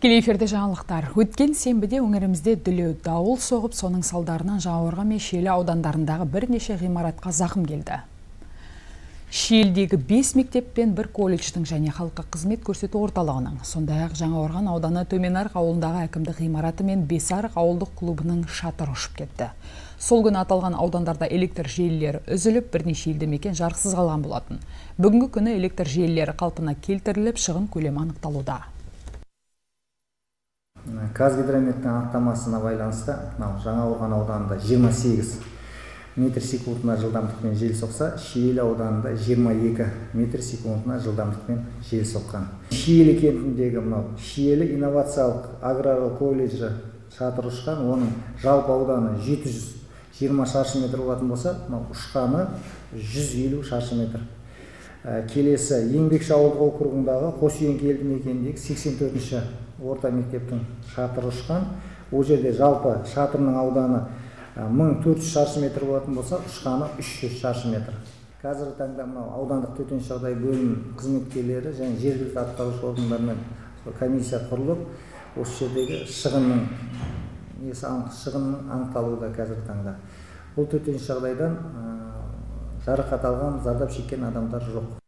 Тікелей эфирде жаңалықтар. Өткен сенбіде өңірімізде дүлей дауыл соғып, соның салдарынан Жаңақорған мен Шиелі аудандарындағы бірнеше ғимаратқа зақым келді. Шиелідегі 5 мектеп пен 1 колледждің және халыққа қызмет көрсету орталығының, сондай-ақ Жаңақорған ауданы Төменарық ауылындағы әкімдік ғимараты мен Бесарық ауылдық клубының шатыры ұшып кетті. Сол күні аталған аудандарда электр желілері үзіліп, бірнеше елді мекен жарықсыз қалған болатын. Бүгінгі күні электр желілері қалпына келтіріліп, шығын көлемі анықталуда. Қазгидрометтің анықтамасына байланысты Жаңақорған ауданында 28 метр секундына жылдамдықпен жел соқса, Шиелі ауданында 22 метр секундына жылдамдықпен жел соққан. Шиелі кентіндегі Шиелі инновациялық аграрлық колледжі шатыры ұшқан, оның жалпы ауданы 720 шаршы метр болатын болса, ұшқаны 150 шаршы метр. Келесі Еңбекші ауылдық округындағы Қосүйеңкі елді мекеніндегі 84-ші орта мектептің шатыры ұшқан. Ол жерде жалпы шатырының ауданы 1400 шаршы метр болатын болса, ұшқаны 300 шаршы метр. Қазіргі таңда аудандық төтенше жағдай бөлім қызметкерлері және жергілікті атқарушы органдармен комиссия құрылып, осы жердегі шығынның анықталуда қазіргі таңда. Бұл төтенше жағдайдан жарақат алған, зардап шеккен адамдар жоқ.